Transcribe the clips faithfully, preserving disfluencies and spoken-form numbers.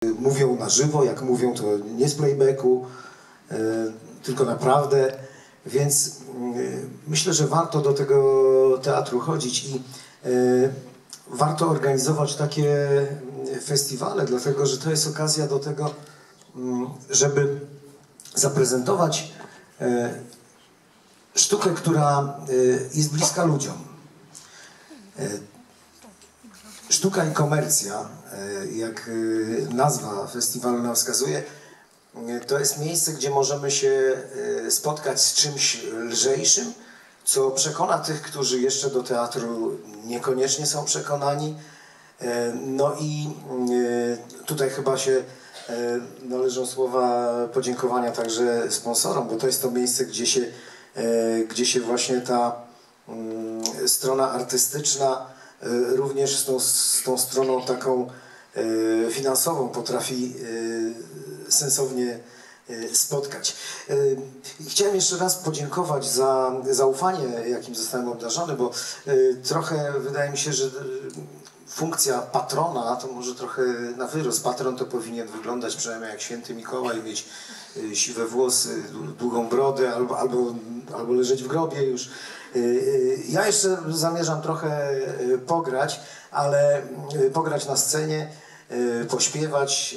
Mówią na żywo, jak mówią to nie z playbacku, tylko naprawdę, więc myślę, że warto do tego teatru chodzić i warto organizować takie festiwale, dlatego że to jest okazja do tego, żeby zaprezentować sztukę, która jest bliska ludziom. Sztuka i komercja, jak nazwa festiwalu nam wskazuje, to jest miejsce, gdzie możemy się spotkać z czymś lżejszym, co przekona tych, którzy jeszcze do teatru niekoniecznie są przekonani. No i tutaj chyba się należą słowa podziękowania także sponsorom, bo to jest to miejsce, gdzie się, gdzie się właśnie ta strona artystyczna również z tą, z tą stroną taką finansową potrafi sensownie spotkać. Chciałem jeszcze raz podziękować za zaufanie, jakim zostałem obdarzony, bo trochę wydaje mi się, że funkcja patrona to może trochę na wyrost. Patron to powinien wyglądać przynajmniej jak święty Mikołaj, mieć siwe włosy, długą brodę albo, albo, albo leżeć w grobie już. Ja jeszcze zamierzam trochę pograć, ale pograć na scenie, pośpiewać,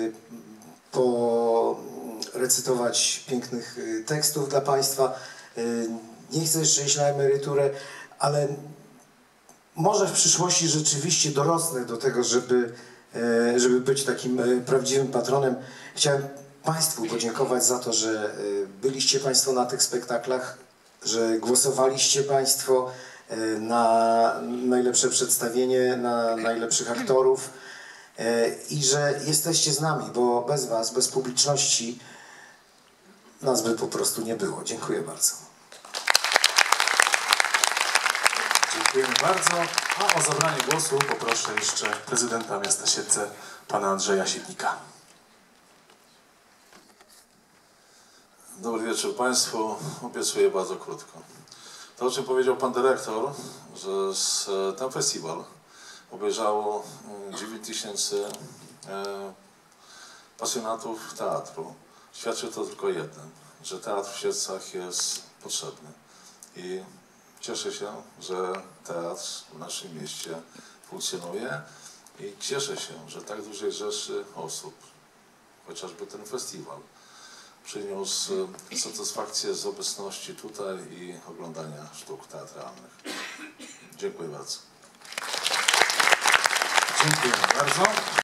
porecytować pięknych tekstów dla Państwa. Nie chcę jeszcze iść na emeryturę, ale może w przyszłości rzeczywiście dorosnę do tego, żeby, żeby być takim prawdziwym patronem. Chciałem Państwu podziękować za to, że byliście Państwo na tych spektaklach, że głosowaliście Państwo na najlepsze przedstawienie, na najlepszych aktorów i że jesteście z nami, bo bez Was, bez publiczności nas by po prostu nie było. Dziękuję bardzo. Dziękujemy bardzo. A o zabranie głosu poproszę jeszcze prezydenta miasta Siedlce, pana Andrzeja Siedlika. Dobry wieczór Państwu. Obiecuję bardzo krótko. To, o czym powiedział Pan Dyrektor, że z, ten festiwal obejrzało dziewięć tysięcy e, pasjonatów teatru. Świadczy to tylko jednym, że teatr w Siedlcach jest potrzebny. I cieszę się, że teatr w naszym mieście funkcjonuje i cieszę się, że tak dużej rzeszy osób, chociażby ten festiwal, przyniósł satysfakcję z obecności tutaj i oglądania sztuk teatralnych. Dziękuję bardzo. Dziękuję bardzo.